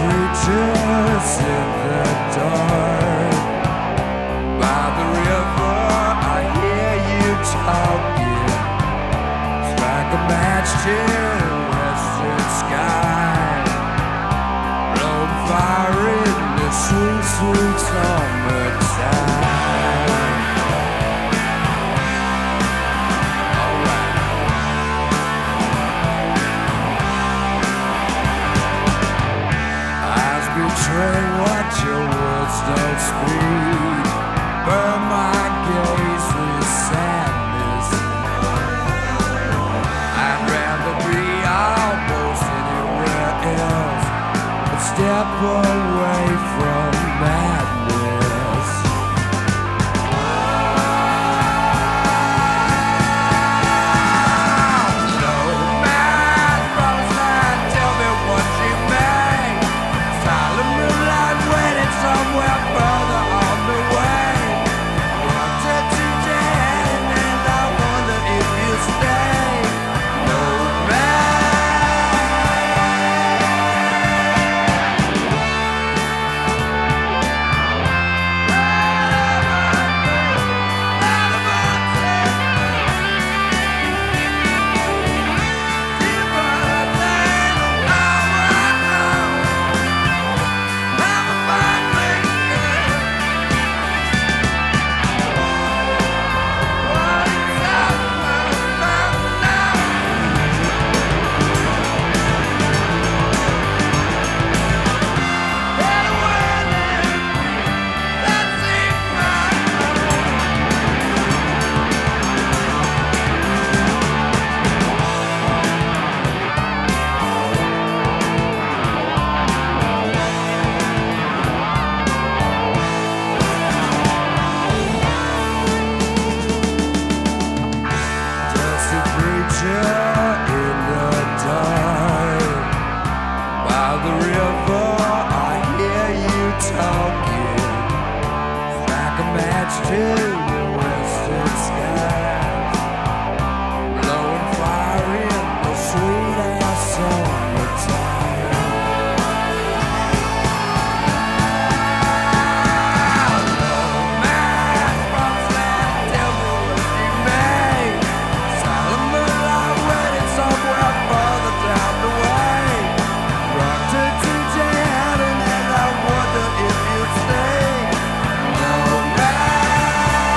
creatures in the dark. By the river, I hear you talking. Strike a match to the western sky. Blow fire in the sweet, sweet summertime. Betray what your words don't speak. Burn my gaze with sadness. I'd rather be almost anywhere else, but step away from madness. No man promised land, tell me what you made. Somewhere further on the way. Wanted to dead, and I wonder if you stay. No in the dark. By the river, I hear you talking. Strike a match to the western skies. Blowing fire in the sweet ass summertime. No man promised land, tell me what you made. Somewhere further down the way. Rocked her to heaven, and I wonder if you'd stay. No man.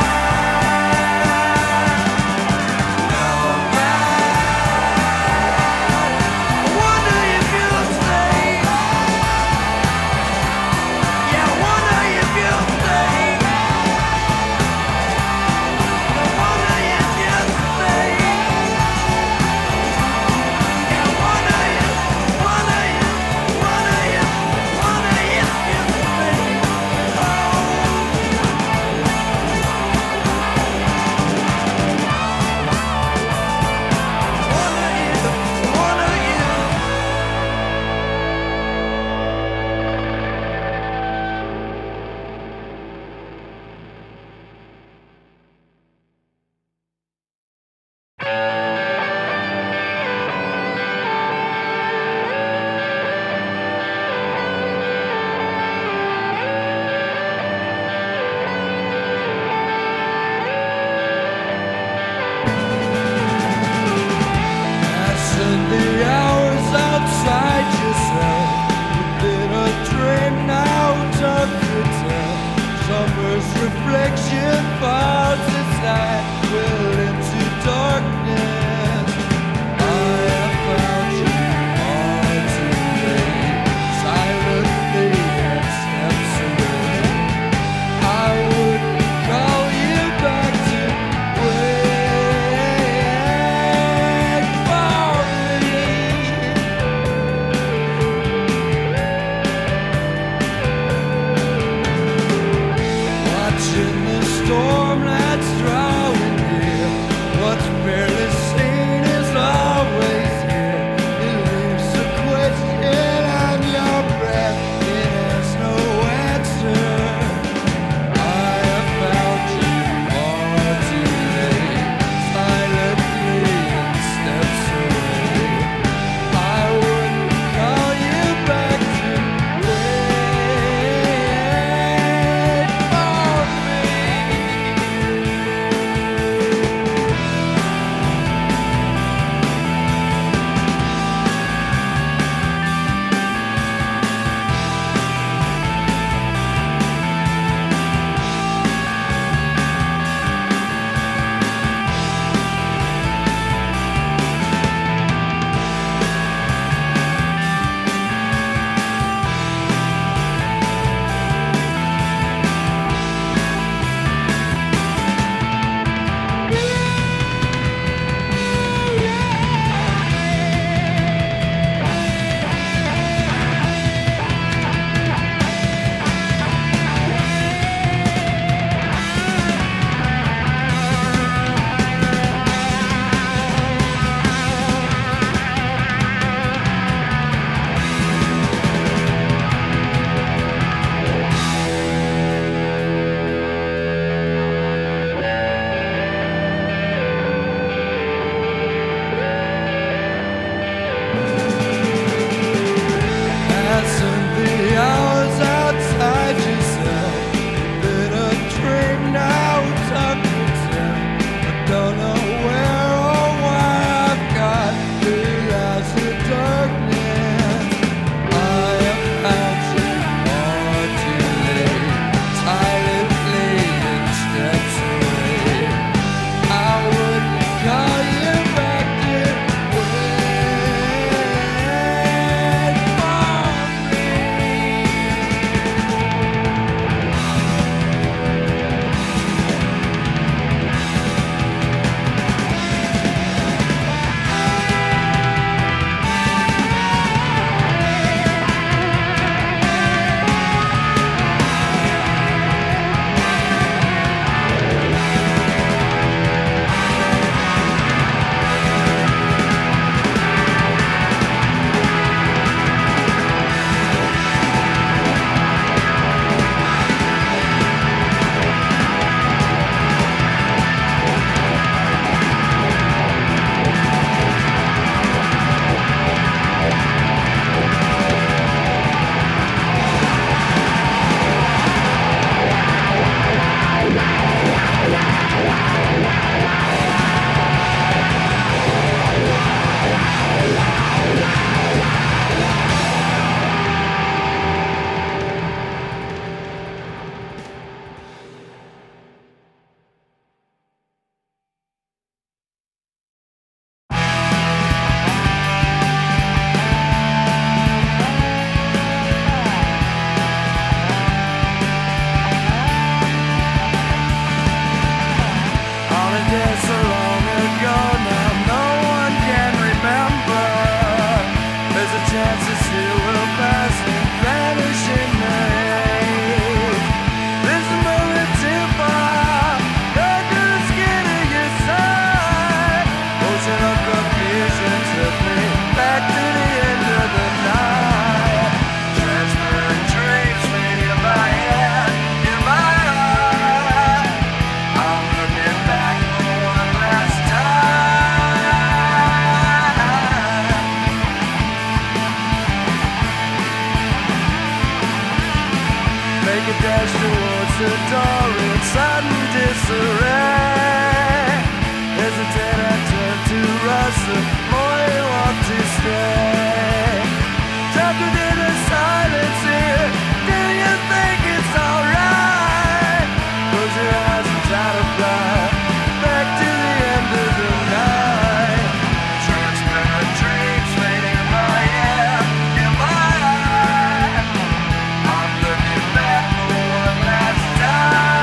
Make a dash towards the door in sudden disarray. Hesitate, I turn to rush, the more you want to stay. Talk within the silence here. Do you think it's alright? Close your eyes and try to fly back to the end of the night. Transparent dreams fading in my hair, in my eye. I'm looking back for one last time.